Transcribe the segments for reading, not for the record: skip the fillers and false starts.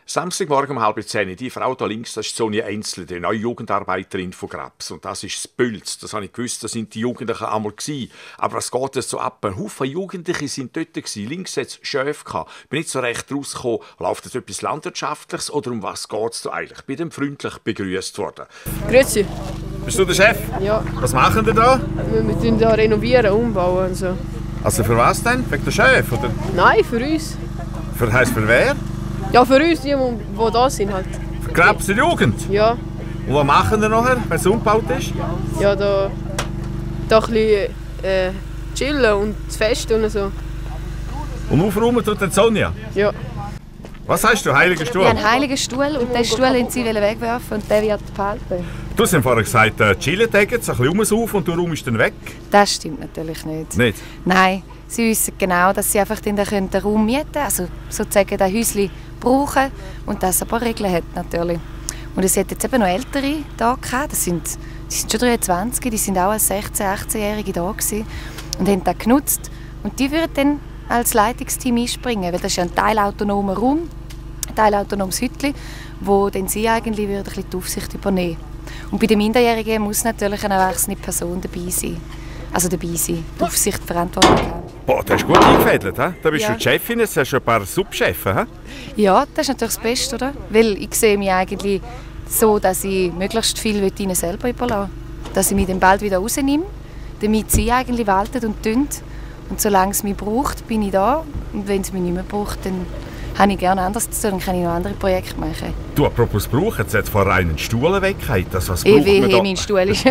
Samstagmorgen um 9:30. Die Frau da links, das ist Sonja Enzler, die neue Jugendarbeiterin von Grabs. Und das ist das Bülz. Das habe ich gewusst, das sind die Jugendlichen einmal gewesen. Aber was geht das so ab? Ein Haufen Jugendliche sind dort gewesen. Links hat es Schöf gehabt. Ich bin nicht so recht rausgekommen. Läuft das etwas Landwirtschaftliches oder um was geht es da eigentlich? Ich bin dann freundlich begrüßt worden. Grüezi. Bist du der Chef? Ja. Was machen wir da? Wir tun da renovieren, umbauen und so. Also für was denn? Wegen der Chef? Oder? Nein, für uns. Heisst für wer? Ja, für uns, die da sind halt. Für Grabser Jugend? Ja. Und was machen wir nachher, wenn es umgebaut ist? Ja, da ein bisschen chillen und festen und so. Und aufräumen tut dann Sonja? Ja. Was heißt du, heiliger Stuhl? Ja, einen heiligen Stuhl und den Stuhl wollen sie wegwerfen und der wird behalten. Du hast vorher gesagt, chillen jetzt, ein bisschen rumsaufen und du räumst dann weg. Das stimmt natürlich nicht. Nicht? Nein, sie wissen genau, dass sie einfach den Raum mieten können, also sozusagen ein Häuschen brauchen und das ein paar Regeln hat natürlich. Und es hat jetzt eben noch Ältere da gehabt, die sind schon 23, die sind auch als 16-, 18-Jährige da gewesen und haben das genutzt. Und die würden dann als Leitungsteam einspringen, weil das ist ja ein teilautonomer Raum, ein teilautonomes Hütchen, wo dann sie eigentlich ein bisschen die Aufsicht übernehmen. Und bei den Minderjährigen muss natürlich eine erwachsene Person dabei sein. Also dabei sein, die Aufsicht, die Verantwortung haben. Boah, das hast du gut eingefädelt, he? Da bist Ja. du die Chefin, jetzt hast du ein paar Subchefs. He? Ja, das ist natürlich das Beste, oder? Weil ich sehe mich eigentlich so, dass ich möglichst viel ihnen selber überlasse. Dass ich mich dann bald wieder rausnehme, damit sie eigentlich walten und tun. Und solange es mich braucht, bin ich da. Und wenn es mich nicht mehr braucht, dann habe ich gerne anders zu tun, dann kann ich noch andere Projekte machen. Du, apropos brauchen, jetzt hat vorher einen Stuhl weggehauen. Das, was braucht man da? Mein Stuhl ist...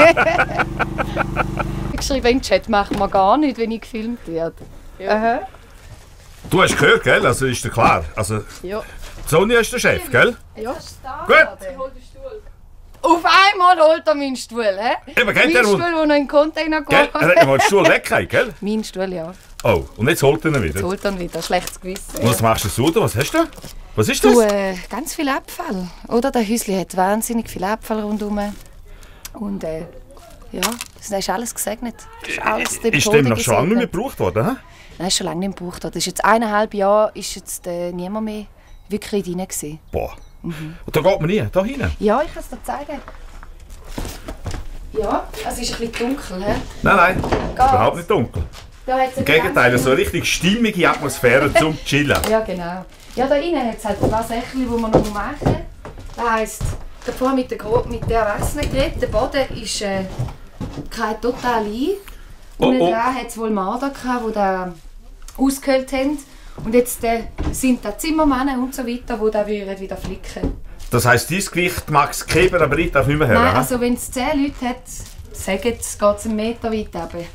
geschrieben im Chat, machen wir gar nicht, wenn ich gefilmt werde. Ja. Du hast gehört, gell? Also ist dir klar. Also, Ja. Sonja ist der Chef, gell? Ja. Gut. Auf einmal holt er meinen Stuhl, hä? Eben, gell, Mein der Stuhl, will- der noch in den Container Gell? geht. Er hat mal den Stuhl weggehauen, gell? Mein Stuhl, ja. Oh, und jetzt holt er ihn wieder. Jetzt holt er ihn wieder, schlechtes Gewissen. Und was machst du da? Was hast du? Was ist das? Du, ganz viel Abfall. Oder? Das Häuschen hat wahnsinnig viel Abfall rundherum. Und ja, das ist alles gesegnet. Das ist alles der Ist Methode dem noch schon lange nicht mehr gesegnet. gebraucht worden? He? Nein, ist schon lange nicht mehr gebraucht worden. Das ist jetzt 1,5 Jahre ist jetzt niemand mehr wirklich drin gewesen. Boah. Und da geht man nie, da hinein. Ja, ich kann es dir zeigen. Ja, es ist ein bisschen dunkel. He? Nein, überhaupt nicht dunkel. Da hat's Im Gegenteil, so eine richtig stimmige Atmosphäre zum Chillen. Ja, genau. Ja, da innen hat es halt ein paar Sachen, die man noch machen muss. Das heisst, davor mit den Erwachsenen geredet, der Boden ist kein total ein. Unten dran hat es wohl Marder gehabt, die da ausgehöhlt haben. Und jetzt sind da Zimmermänner und so weiter, die da wieder flicken. Das heisst, dein Gewicht mag es geben, aber ich darf nicht mehr her. Nein, he? also wenn es 10 Leute hat, sagen es, geht es einen Meter weit runter.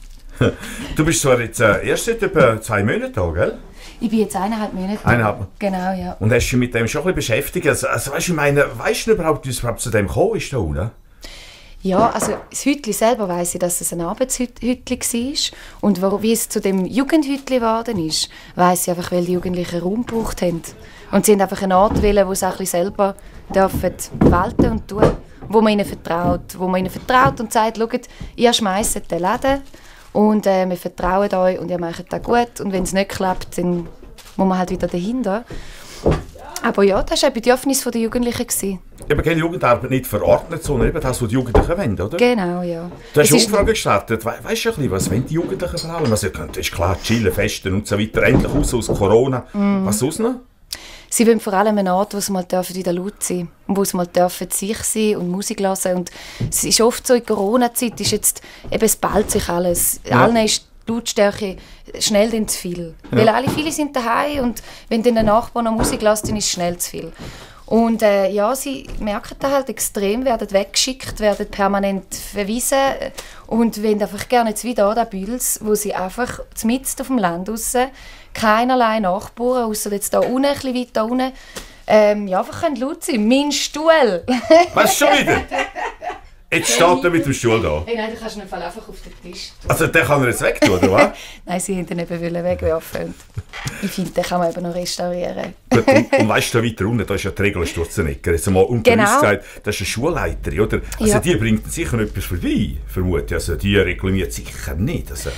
Du bist zwar jetzt erst seit etwa 2 Monaten da, gell? Ich bin jetzt 1,5 Monate. 1,5. Genau, ja. Und hast dich mit dem schon ein bisschen beschäftigt? Also weißt du, ich meine, weißt du überhaupt, wie es überhaupt zu dem gekommen ist da unten? Ja, also das Hütli selber weiss ich, dass es ein Arbeitshütli war. Und wie es zu dem Jugendhütli geworden ist, weiss ich einfach, weil die Jugendlichen Raum gebraucht haben. Und sie haben einfach einen Ort wollen, wo sie auch ein bisschen selber dürfen walten und tun, wo man ihnen vertraut. Wo man ihnen vertraut und sagt, schaut, ihr schmeisst den Laden und wir vertrauen euch und ihr macht das gut. Und wenn es nicht klappt, dann muss man halt wieder dahinter. Aber ja, das war ein Bedürfnis der Jugendlichen gewesen. Aber keine Jugendarbeit nicht verordnet, sondern eben das, was die Jugendlichen wollen, oder? Genau, ja. Du hast Es eine ist- Umfrage gestartet. Weißt du ein bisschen, was wollen die Jugendlichen vor allem? Also, das ist klar, chillen, festen und so weiter. Endlich raus aus Corona. Was sonst noch? Sie wollen vor allem einen Ort, wo sie mal wieder laut sein dürfen und wo sie mal sich sein und Musik hören. Und es ist oft so, in Corona-Zeit ist jetzt, eben, es ballt sich alles. Ja. Allen ist die Lautstärke schnell dann zu viel. Weil viele sind daheim und wenn dann der Nachbar noch Musik lässt, dann ist es schnell zu viel. Und ja, sie merken das halt extrem, werden weggeschickt, werden permanent verwiesen und wollen einfach gerne jetzt wieder an den Bühls, wo sie einfach mitten auf dem Land raus, keinerlei Nachbarn, außer jetzt da unten, ein bisschen weiter unten, ja, einfach können laut sein. Mein Stuhl! Was schon wieder? Jetzt steht er mit dem Stuhl da. Hey, nein, du kannst ihn einfach auf den Tisch. Also, den kann er jetzt wegtun, oder was? Nein, sie wollten ihn eben wegwerfen. Und ich finde, den kann man eben noch restaurieren. Gut, und weißt du, da weiter unten, da ist ja die Regel Sturzenegger. Jetzt mal unter uns Genau. gesagt, das ist eine Schulleiterin, oder? Also Ja. die bringt sicher etwas vorbei, vermute ich. Also die reklamiert sicher nicht. Also,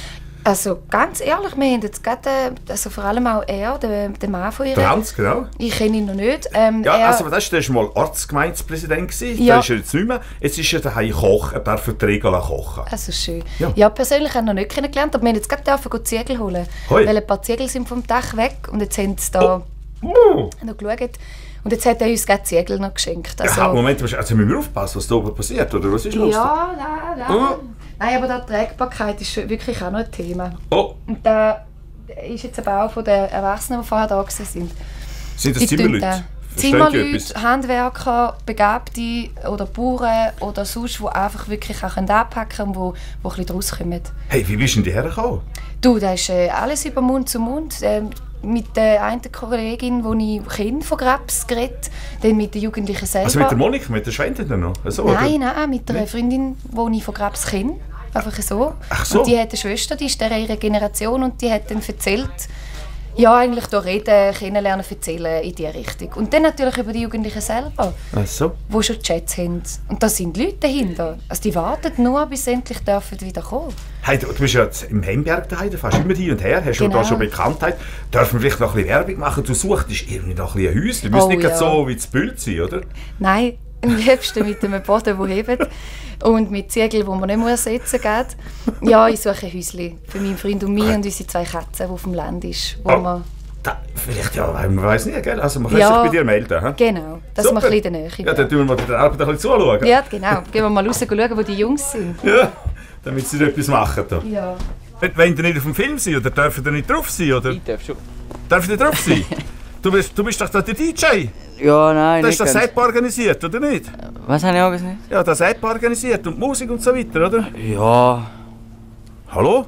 Also ganz ehrlich, wir haben jetzt gerade, also vor allem auch er, der Mann von ihr. Der Hans, genau. Ich kenne ihn noch nicht. Ja, also der war mal Ortsgemeindepräsident gewesen, Ja. der ist er jetzt nicht mehr. Jetzt ist er daheim Koch, er darf für die Regeln kochen. Also schön. Ja. Ja, persönlich habe ich noch nicht kennengelernt, aber wir haben jetzt gerade Ziegel holen. Hoi. Weil ein paar Ziegel sind vom Dach weg und jetzt haben sie da Oh. noch geschaut. Und jetzt hat er uns gerade Ziegel noch geschenkt. Also, Ja, Moment, also müssen wir aufpassen, was da oben passiert, oder was ist los? ja, nein. Oh. Nein, aber die Tragbarkeit ist wirklich auch noch ein Thema. Oh, Und da ist jetzt aber auch von den Erwachsenen, die vorher da waren. sind das Die Zimmerleute? tun da. Verstehen die Zimmerleute, etwas? Handwerker, Begabte oder Bauern oder sonst, die einfach wirklich auch anpacken können und die ein bisschen daraus kommen. Hey, wie bist denn die hergekommen? Du, das ist alles über Mund zu Mund. Mit der einen Kollegin, die ich kenne von Krebs geredet, dann mit den Jugendlichen selber. Also mit der Monika, mit der Schwende noch? So, Nein, oder? nein, mit einer Freundin, die ich von Krebs kenne. Einfach so. Ach so. Und die hat eine Schwester, die ist der ihrer Generation und die hat dann erzählt, ja, eigentlich da reden, kennenlernen, erzählen in diese Richtung. Und dann natürlich über die Jugendlichen selber, Ach so. die schon Chats haben. Und da sind Leute dahinter. Also die warten nur, bis sie endlich dürfen wieder kommen. Hey, du bist ja jetzt im Hemberg daheim, du fährst immer hin und her, hast du Genau. da schon Bekanntheit. Dürfen wir vielleicht noch ein bisschen Werbung machen? Du suchst irgendwie noch ein bisschen ein Häuschen. Müsste Oh, nicht gerade ja. so wie das Bild sein, oder? Nein, am liebsten mit einem Boden, der hebt. Und mit Ziegeln, die man nicht ersetzen muss. Ja, ich suche ein Häuschen für meinen Freund und mich und unsere 2 Katzen, die auf dem Land ist. Wo Oh. wir, Vielleicht, ja, man weiß nicht, gell? Also man kann Ja. sich bei dir melden. He? genau, dass Super. wir ein bisschen in der Nähe Ja, dann tun wir mal bei der Arbeit ein bisschen zuschauen. Ja, genau. Gehen wir mal raus und schauen, wo die Jungs sind. Ja, damit sie da etwas machen. Da. Ja. Wenn ihr nicht auf dem Film seid, oder dürfen ihr nicht drauf sein, oder? Ich darf schon. Dürfen ihr drauf sein? Du bist doch da der DJ. Ja, nein, Du hast nicht das ganz. Sepp organisiert, oder nicht? Was habe ich auch gesagt? Ja, das Sepp organisiert und die Musik und so weiter, oder? Ja. Hallo?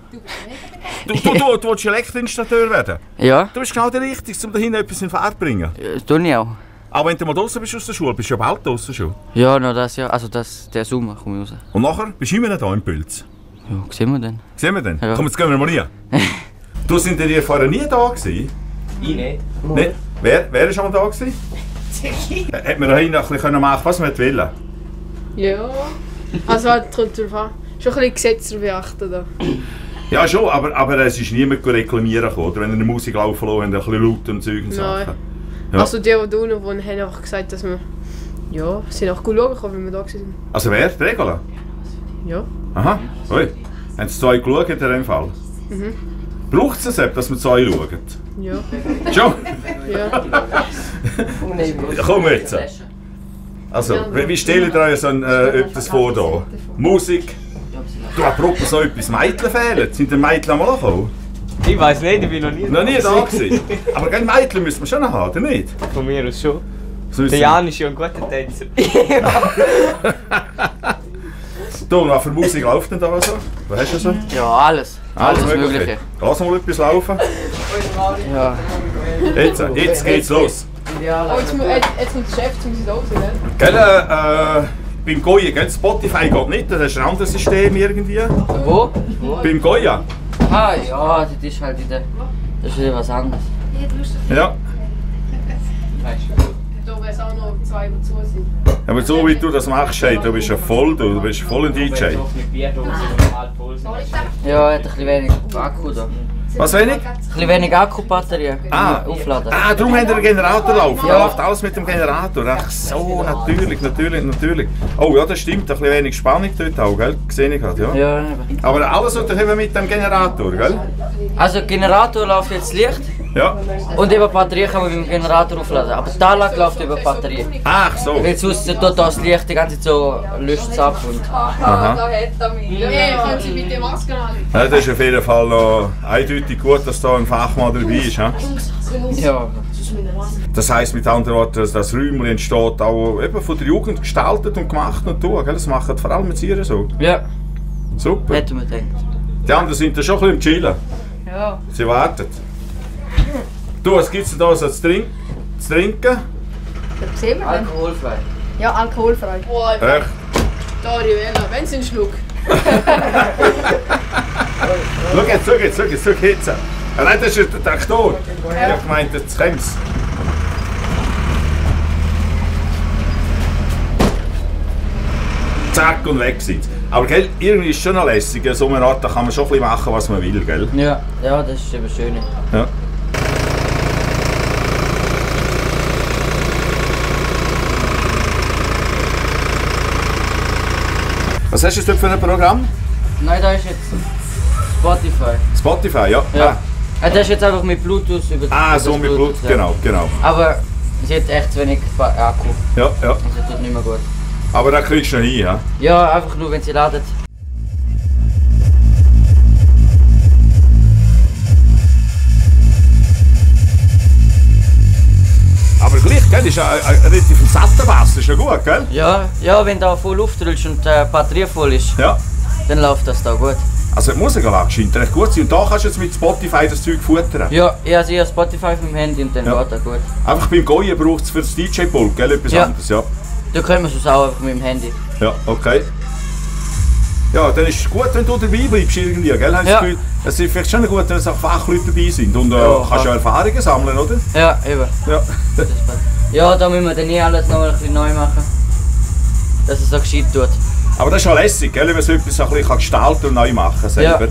Du willst Elektroinstallateur werden? Ja, Du bist genau der Richtige, um da hinten etwas in Fahrt zu bringen. das tue ich auch. Aber wenn du mal draußen bist aus der Schule, bist du ja bald draußen schon. Ja, noch das Jahr. Also der Sommer komme ich raus. Und nachher bist du immer noch hier im Pilz. Ja, sehen wir dann. Sehen wir denn? Ja. Komm, jetzt gehen wir mal rein. Du sind ihr vorher nie da gewesen? Ich nicht. Nicht? Wer war schon mal da gewesen? Hätte man da hinten ein bisschen machen können, was man wollte? Ja. Also halt kommt drauf an. Schon ein bisschen Gesetze zu beachten da. Ja schon, aber es ist niemand reklamieren gekommen, oder wenn ihr eine Musik laufen lassen, ein bisschen laut und Zeug und Sachen. Nein. Ja. Also die unten wohnen, haben einfach gesagt, dass wir... Ja, sind auch gut schauen gekommen, wie wir da waren. Also wer? Die Regeln? Ja. Aha, ui. Haben Sie 2 geschaut in dem Fall? Braucht es es, dass wir 2 schauen? Ja. Schon? Ja. Ja, komm jetzt. Also, wie stellt ihr euch so etwas vor da? Musik? Du, apropos so etwas, Mädchen fehlen. Sind die Mädchen mal gekommen? Ich weiß nicht, ich bin noch nie Noch nie da gewesen. Aber gell, Mädchen müssen wir schon noch haben, oder nicht? Von mir aus schon. So ist Der es. Jan ist ja ein guter Tänzer. Du, was für Musik läuft denn da so? Was hast du so? Ja, alles. Alles Mögliche. Lass mal etwas laufen. Ja. Jetzt geht's los. Oh, jetzt kommt der Chef, jetzt muss ich da raus, gell? Gell, beim Goya, gell, Spotify geht nicht, das ist ein anderes System irgendwie. Wo? Beim Goya. Ah, ja, das ist halt wieder. Das ist wieder was anderes. Ja. Da wäre es auch noch 2, die zu sind. Aber so wie du das machst, hey, du bist ja voll, du bist voll ein DJ. Mit Bierdose und halb voll sind. Ja, hat ein bisschen wenig Akku da. Was wenig? Ein bisschen wenig Akkubatterie. Aufladen. Darum haben wir einen Generator laufen. Da läuft alles mit dem Generator. Ach so, natürlich. Oh ja, das stimmt, ein bisschen wenig Spannung dort auch, gell? Gesehen ich gerade, ja. Ja, eben. Aber alles unterheben mit dem Generator, gell? Also Generator läuft jetzt Licht Ja. und über Batterie kann man mit dem Generator aufladen. Aber die Anlage läuft über Batterie. Ach so. Weil sonst tut das Licht die ganze Zeit so löscht es ab und Aha. Hey, können Sie bitte Maske anlegen? Ja, das ist auf jeden Fall noch eindeutig gut, dass da ein Fachmann dabei ist. Ja? ja. Das heisst mit anderen Worten, dass das Räumchen entsteht auch eben von der Jugend gestaltet und gemacht und tun. Gell? Das machen vor allem die so. Ja, Super. hätten wir gedacht. Die anderen sind da schon ein bisschen im Chillen. Ja. Sie warten. Du, was gibt es denn da so zu trinken? Das sehen wir dann. Alkoholfrei. Ja, alkoholfrei. Oh, Echt? da die Welle, wenn Sie einen Schluck. Schau jetzt. Nein, das ist der Traktor. Ich habe gemeint, jetzt kommt's. Zack und weg sind sie. Aber gell, irgendwie ist es schon noch lässig. So eine Art, da kann man schon ein bisschen machen, was man will, gell? Ja, ja, das ist eben schön. Ja. Was hast du jetzt dort für ein Programm? Nein, da ist jetzt Spotify. Spotify, ja. Ja. Das ist jetzt einfach mit Bluetooth über So mit Bluetooth, ja. genau. Aber es hat echt zu wenig Akku. Ja. Also das tut nicht mehr gut. Aber da kriegst du noch hin, ja? Ja, einfach nur wenn sie ladet. Aber gleich, gell, ist ein relativ satter Bass, ist ja gut, gell? Ja, wenn da voll Luft rutscht und die Batterie voll ist, Ja. dann läuft das da gut. Also die Musikanlage scheint recht gut zu sein. Und da kannst du jetzt mit Spotify das Zeug futtern. Ja, ich habe Spotify auf dem Handy und dann geht das gut. Einfach beim Goyen braucht es für das DJ-Pult, gell? Etwas anderes, ja. Da können wir es auch einfach mit dem Handy. Ja, okay. Ja, dann ist es gut, wenn du dabei bleibst irgendwie, gell? Hast du das Gefühl, es ist vielleicht schon gut, wenn es auch Fachleute dabei sind und kannst ja Erfahrungen sammeln, oder? Ja, eben. Ja. Ja, da müssen wir dann alles noch ein bisschen neu machen. Dass es so gescheit tut. Aber das ist schon lässig, gell? Wenn man so etwas ein bisschen gestalten und neu machen selber.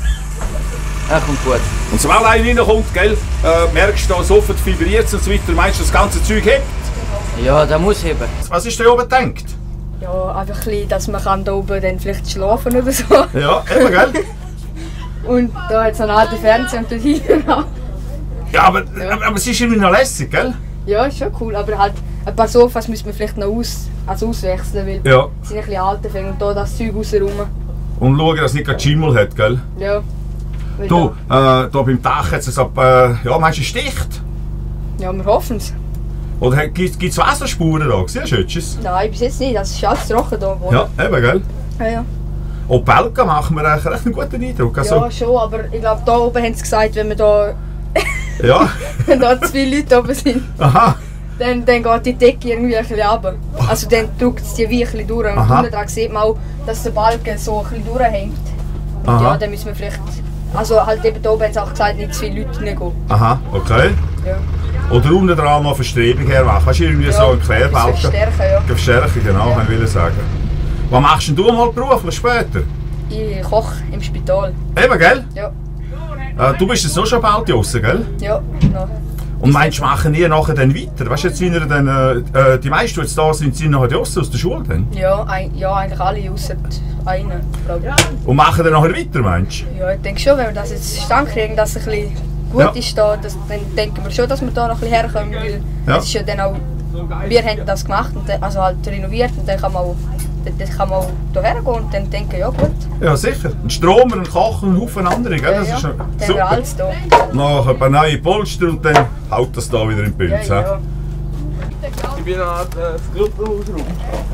Ja, kommt gut. Und sobald einer reinkommt, gell, merkst du, da sofort vibriert es und so weiter, meinst du, das ganze Zeug hebt? Ja, da muss heben. Was ist da oben gedacht? Ja, einfach ein bisschen, dass man da oben dann vielleicht schlafen oder so. Ja, eben, gell? Und da hat es einen alten Fernseher und dort hinten auch. Ja, aber es ist irgendwie noch lässig, gell? Ja, ist schon cool, aber halt ein paar Sofas müssen wir vielleicht noch auswechseln, weil Ja. die sind ein bisschen alte und da das Zeug rausrum. Und schauen, dass es nicht Schimmel hat, gell? Ja. Weil Du, da beim Dach hat es ja, meinst du, es sticht? Ja, wir hoffen es. Oder gibt es Wasserspuren da? Siehst du es? Nein, bis jetzt nicht, das ist alles trocken hier. Ja, eben, gell? Ja. Und Belka machen mir eigentlich recht einen guten Eindruck. Also, Ja, schon, aber ich glaube, da oben haben sie gesagt, wenn wir da, ja. wenn da zu viele Leute oben sind, Aha. dann geht die Decke irgendwie ein bisschen runter. Also dann drückt es die wie ein bisschen durch. Und Aha. unten dran sieht man auch, dass der Balken so ein bisschen durchhängt. Und Aha. ja, dann müssen wir vielleicht, also halt eben da oben haben sie auch gesagt, nicht zu viele Leute reingehen. Aha, okay. Ja. Oder unten dran noch Verstrebung hermachen. Weißt du, irgendwie so ein Querbalken? Verstärken, ja. Verstärken, genau, ich will sagen. Was machst denn du mal beruflich später? Ich koche im Spital. Eben, gell? Ja. Du bist jetzt auch schon bald draussen, gell? Ja, noch. Und meinst du, machen die nachher dann weiter? Weißt du, jetzt sind dann, die meisten, die jetzt da sind, sind nachher draussen aus der Schule dann? Ja, ja, eigentlich alle außer einen, glaube ich. Und machen dann nachher weiter, meinst du? Ja, ich denke schon, wenn wir das jetzt stand kriegen, dass es ein bisschen gut Ja. ist, da, dann denken wir schon, dass wir da noch ein bisschen herkommen. Weil Ja. es ist ja dann auch, wir haben das gemacht, und dann, also halt renoviert, und dann kann man auch hierher gehen und dann denken, ja gut. Ja, sicher. Ein Stromer, ein Kocher und ein Haufen andere, gell? Das ja, ist dann haben wir super. alles da. Noch ein paar neue Polster und dann haut das da wieder in die Ja, Pilze. ja. Ich bin an das Gruppenhaus rum.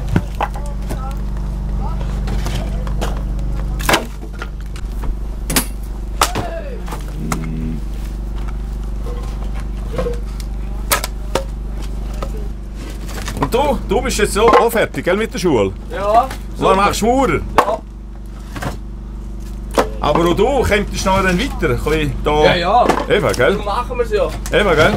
Und du bist jetzt auch fertig, gell, mit der Schule? Ja. So machst du Maurer? Ja. Aber auch du könntest noch dann weiter, ein bisschen da... Ja, ja. Eben, gell? So machen wir es ja. Eben, gell?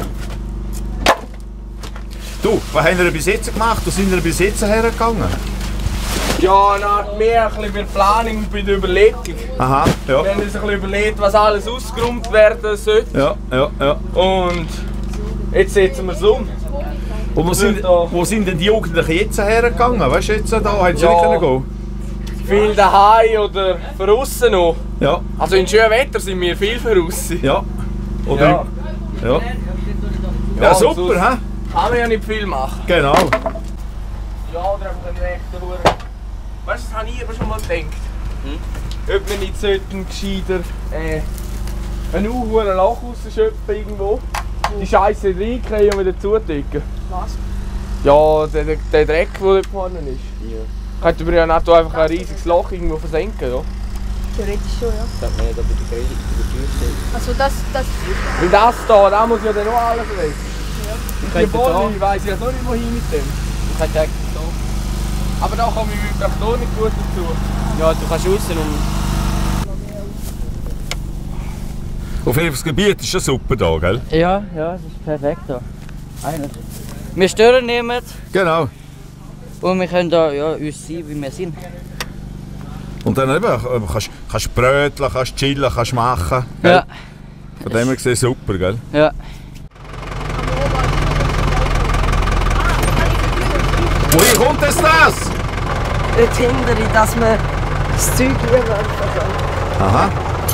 Du, was haben wir bis jetzt gemacht? Wo sind wir bis jetzt hergegangen? Ja, mehr ein bisschen bei der Planung und bei der Überlegung. Aha, ja. Wir haben uns ein bisschen überlegt, was alles ausgeräumt werden sollte. Ja. Und jetzt setzen wir es um. Und wo sind denn die Jugendlichen jetzt hergegangen? Weißt du, jetzt da, haben sie Ja. nicht gehen? Viel daheim oder draussen noch. Ja, Also in schönem Wetter sind wir viel draussen. ja. Oder Ja. ja. Ja, und super, sonst hä? Kann man ja nicht viel machen. Genau. Ja, oder einfach einen rechten Hure. Weißt du, das habe ich aber schon mal gedacht. Ob wir nicht sollten gescheiter einen hohen Loch rausschöpfen irgendwo, die Scheiße reinkriegen und wieder zudecken. Was? Ja, der Dreck, der dort vorne ist. Ja. Könnten wir ja nicht einfach ein riesiges Loch irgendwo versenken, ja? Theoretisch schon, ja. Das man ja da bei der Tür stehen. Also das Weil das da muss ja dann auch alles weg. Ja. Die Bolle, ich weiss ja noch nicht wohin mit dem. Ich kann direkt da. Aber da komme ich mit dem Traktor nicht gut dazu. Ja, du kannst raus und... Auf jeden Fall, das Gebiet ist schon super da, gell? Ja, das ist perfekt da. Eigentlich. Wir stören niemanden Genau. und wir können da uns sein, wie wir sind. Und dann eben, kannst bröteln, kannst chillen, kannst machen. Gell? Ja. Von dem her gesehen super, gell? Ja. Woher kommt das? Dort hintere, dass man das Zeug rüberwerfen kann. Aha.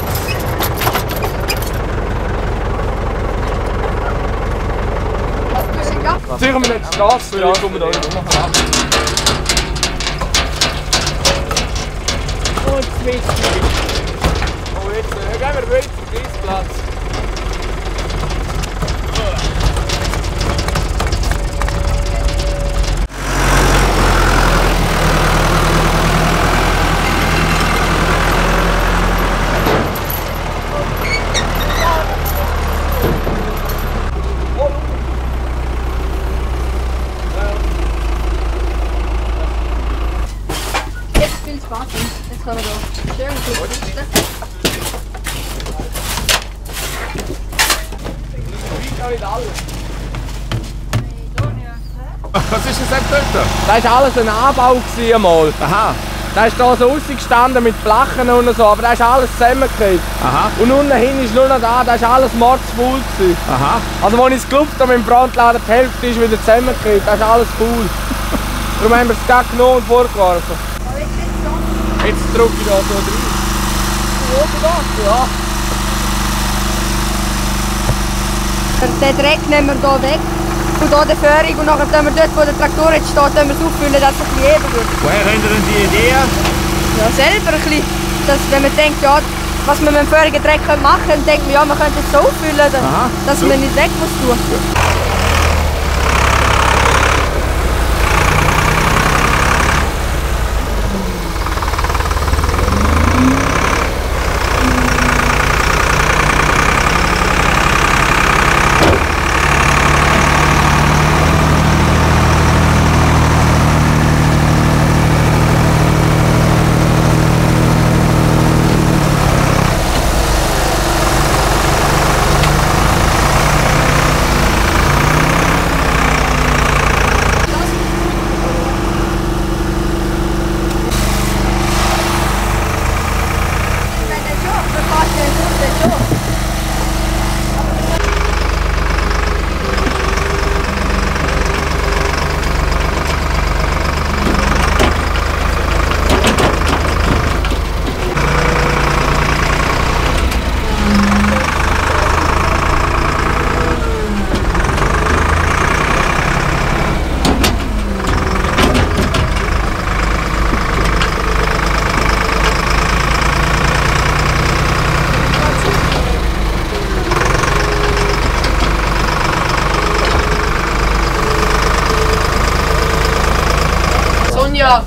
Sicher wir nicht die Straße, ja, kommen wir da nicht machen. Und Twist. Oh, jetzt gehen wir wieder zum Gleisplatz. Jetzt kann man da schön gut rüsten. Was ist das denn dort? Das war alles ein Anbau einmal. Aha. Da ist hier so rausgestanden mit Flachen und so, aber da ist alles zusammengekriegt. Aha. Und unten hin ist nur noch da, das war alles mordsfaul. Aha. Also als ich es geglaubt habe mit dem Brandlader, die Hälfte ist wieder zusammengekriegt, das ist alles faul. Darum haben wir es gerade genommen und vorgeworfen. Jetzt drücke ich da so rein. Ja. Den Dreck nehmen wir hier weg. Und hier die Führung und nachher tun wir dort, wo der Traktor jetzt steht, tun wir es auffüllen, dass es ein bisschen eben wird. Woher habt ihr denn die Idee? Ja, selber ein bisschen. Dass, wenn man denkt, ja, was wir mit dem vorigen Dreck machen können, dann denkt man, ja, man könnte es so auffüllen, dass man nicht weg muss tun. Sonja!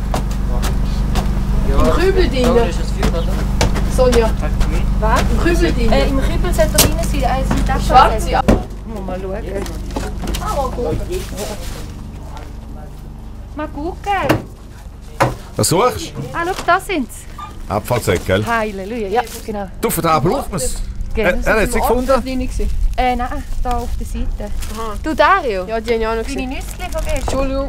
Im Kübel drin. Sonja! Was? Im Kübel drin. Im Kübel sollte er rein sein, also in der Schwarze? Ja. Mal schauen. Mal gucken. Mal gucken. Was suchst du? Ah, schau, da sind sie. Abfallsäcke, gell? Halleluja, ja, genau. Du, von da braucht man es. Genau. Er hat sie gefunden. Nein, da auf der Seite. Du, Dario? Ja, die haben ja auch noch Deine gesehen. Nüsse von gestern. Entschuldigung.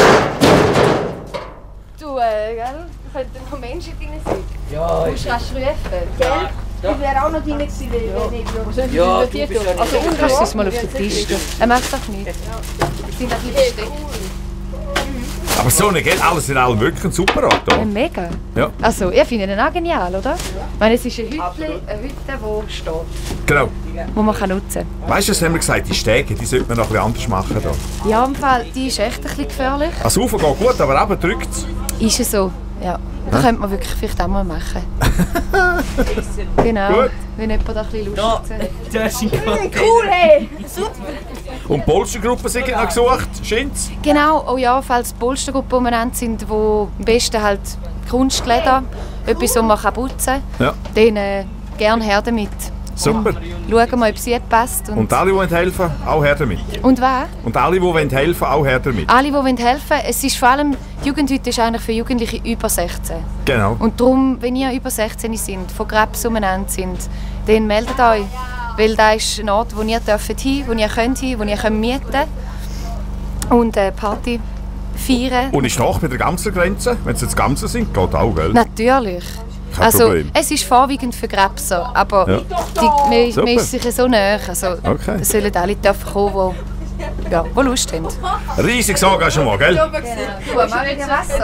Du, gell? Da könnten noch Menschen drin sein. Ja, Du musst rasch rufen. Gell? Ich wäre auch noch drin gewesen, wenn nicht. Wo sind die Ja, denn du bist ja Also nicht- unten Kannst du es mal auf den Tisch tun? Er macht doch nichts. Sind ein bisschen versteckt. Aber so eine geht alles in allem wirklich ein super Auto. Mega. Ja. Also, ihr findet ihn auch genial, oder? Ich meine, es ist eine Hütte, die steht, Genau. die man nutzen kann. Weißt du, was haben wir gesagt? Die Stege, die sollte man noch ein bisschen anders machen. Da. Ja, im Fall, die ist echt ein bisschen gefährlich. Also rauf geht gut, aber runter drückt es. Ist es so, ja. Das könnte man wirklich vielleicht auch mal machen. Genau, Gut. wenn jemand da ein bisschen Lust hat. Du hast ihn gehabt. Cool, hey! Und die Polstergruppen sind noch gesucht. Schind's? Genau, oh ja, falls die Polstergruppen umeinander sind, wo am besten halt Kunstleder, etwas, das man putzen kann, Ja. dann gerne her damit. Super. Schauen wir, ob sie passt. Und alle, die helfen wollen, auch her damit. Und wer? Und alle, die helfen wollen, auch her damit. Alle, die helfen wollen. Es ist vor allem, die Jugendhütte ist eigentlich für Jugendliche über 16. Genau. Und darum, wenn ihr über 16 sind, von Krebs umeinander sind, dann meldet euch. Weil da ist ein Ort, wo ihr hin dürft, wo ihr könnt hin, wo ihr mieten könnt. Und Party feiern. Und ist nach bei der Gamser-Grenze? Wenn es jetzt Gamser sind, geht auch, gell? Natürlich. Kein Also, Problem. es ist vorwiegend für Krebser, aber Ja. man Super. ist sich so näher. Also, Okay. es sollen alle dürfen kommen, die Lust haben. Riesiges Engagement, gell? Du, mach wieder Wasser.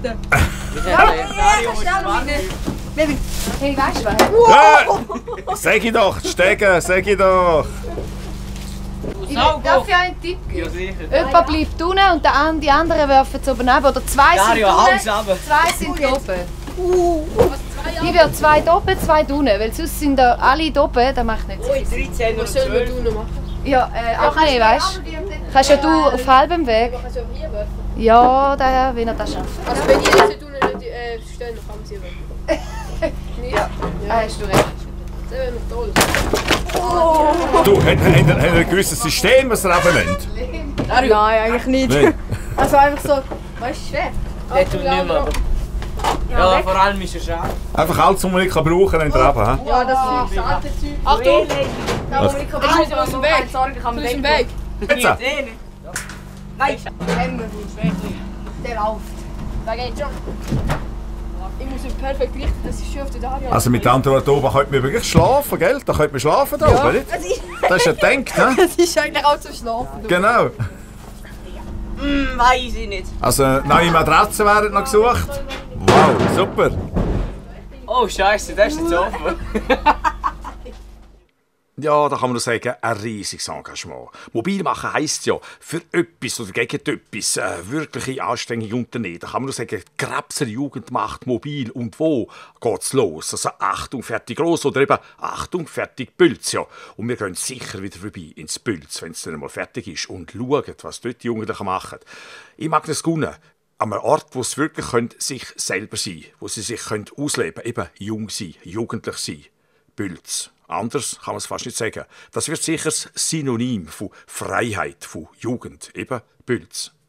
Hey, weißt du was? Ja! Sag ich doch, die Stege, sag ich doch! Darf ich einen Tipp geben? Ja, sicher. Jemand bleibt unten und die anderen werfen es oben runter. Oder zwei sind Dario, haus runter. unten, zwei sind oben. Ich werde zwei da oben, zwei da unten, weil sonst sind da alle da oben, das macht nicht Sinn. 13 oder 12. Ja, ach nee, weißt du? Kannst ja du auf halbem Weg. Ja, daher, wenn er das schafft. Also wenn ich jetzt nicht stehen, dann kann man sie werfen. Ja, hast du recht. Das wäre noch toll. Du, habt ihr ein gewisses System, was ihr abnimmt? Nein, eigentlich nicht. Nein. Also einfach so, weißt du, schwer. Der tut nicht mehr. Ja, vor allem ist er schade. Einfach alles, was man nicht brauchen kann, nehmt ihr ab, hä? Ja, das ist das alte Zeug. Achtung! Da wo ich kann aus dem Weg. Aus dem Weg. Jetzt! Nein! Der läuft. Da geht schon. Ich muss ihn perfekt richten, das ist schön auf der Dario. Also mit anderen Worten, oben könnte man wirklich schlafen, gell? Da könnte man schlafen da oben, nicht? Das ist ja gedacht, ne? Das ist eigentlich auch zum Schlafen. Genau. Weiß ich nicht. Also neue Matratzen werden noch gesucht. Wow, super. Oh Scheiße, das ist jetzt offen. Ja, da kann man nur sagen, ein riesiges Engagement. Mobil machen heisst ja, für etwas oder gegen etwas wirkliche Anstrengungen unternehmen. Da kann man nur sagen, Krebser Jugend macht mobil. Und wo geht's los? Also Achtung, fertig gross oder eben Achtung, fertig Bülz. Ja. Und wir gehen sicher wieder vorbei ins Bülz, wenn es dann einmal fertig ist und schauen, was dort die Jugendlichen machen. Ich mag das gerne. An einem Ort, wo sie wirklich sich selber sein können, wo sie sich ausleben können, eben jung sein, jugendlich sein. Bülz. Anders kann man es fast nicht sagen. Das wird sicher das Synonym von Freiheit, von Jugend, eben Bülz.